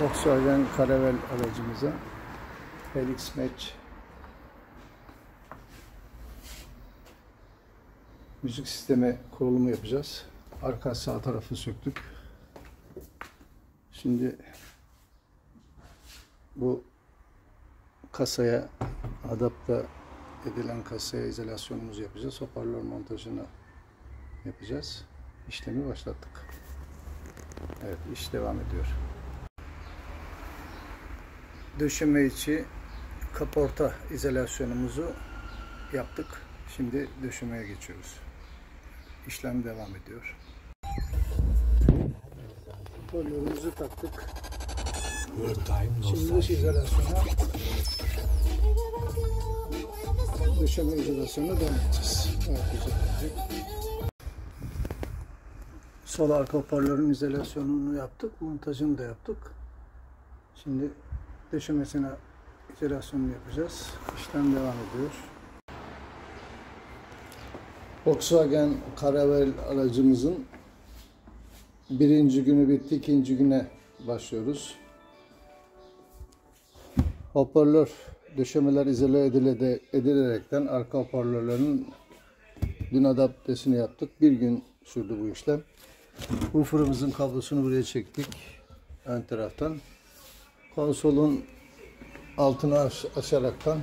Volkswagen Caravelle aracımıza Helix Match müzik sistemi kurulumu yapacağız. Arka sağ tarafı söktük. Şimdi bu kasaya adapte edilen kasaya izolasyonumuzu yapacağız. Hoparlör montajını yapacağız. İşlemi başlattık. Evet, iş devam ediyor. Döşeme içi kaporta izolasyonumuzu yaptık. Şimdi döşemeye geçiyoruz. İşlem devam ediyor. Hoparlörümüzü taktık. Şimdi dış izolasyona, döşeme izolasyonuna devam edeceğiz. Evet, güzel. Sol arka hoparlörün izolasyonunu yaptık. Montajını da yaptık. Şimdi döşemesine izolasyonunu yapacağız. İşlem devam ediyor. Volkswagen Caravelle aracımızın birinci günü bitti, ikinci güne başlıyoruz. Hoparlör döşemeler izole edilerekten arka hoparlörlerin dün adaptesini yaptık. Bir gün sürdü bu işlem. Woofer'ımızın kablosunu buraya çektik ön taraftan. Konsolun altını açaraktan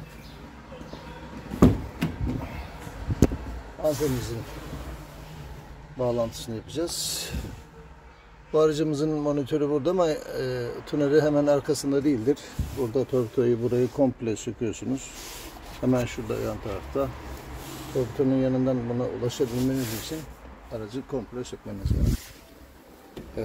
amfimizin bağlantısını yapacağız. Bu aracımızın monitörü burada ama tuneri hemen arkasında değildir. Burada torpidoyu burayı komple söküyorsunuz. Hemen şurada yan tarafta. Torpidonun yanından buna ulaşabilmeniz için aracı komple sökmeniz lazım. Evet.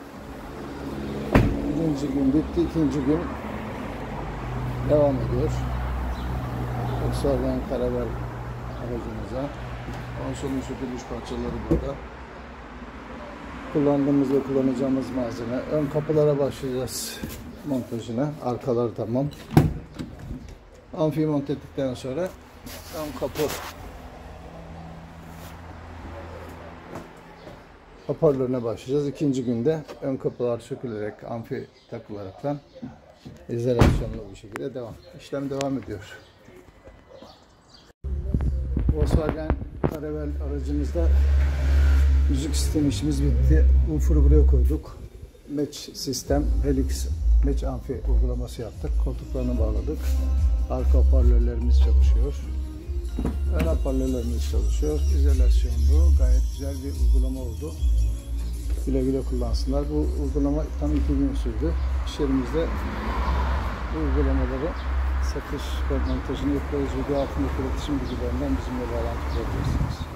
Birinci gün bitti, ikinci gün devam ediyor. Volkswagen Caravelle aracımıza. Konsolun sökülmüş parçaları burada. Kullandığımız ve kullanacağımız malzeme. Ön kapılara başlayacağız montajına. Arkaları tamam. Amfiyi monte ettikten sonra ön kapı hoparlörüne başlayacağız. İkinci günde ön kapılar sökülerek amfi takılaraktan izolasyonlu bir şekilde devam. İşlem devam ediyor. Volkswagen Caravelle aracımızda müzik sistemi işimiz bitti. Woofer'ı buraya koyduk. Match sistem, Helix Match amfi uygulaması yaptık. Koltuklarını bağladık. Arka hoparlörlerimiz çalışıyor. Ön hoparlörlerimiz çalışıyor. İzolasyonlu, gayet güzel bir uygulama oldu. Güle güle kullansınlar. Bu uygulama tam 2 gün sürdü. İş yerimizde bu uygulamaları satış ve montajını yapıyoruz. Video altındaki iletişim bilgilerinden bizimle bağlantı kurabilirsiniz.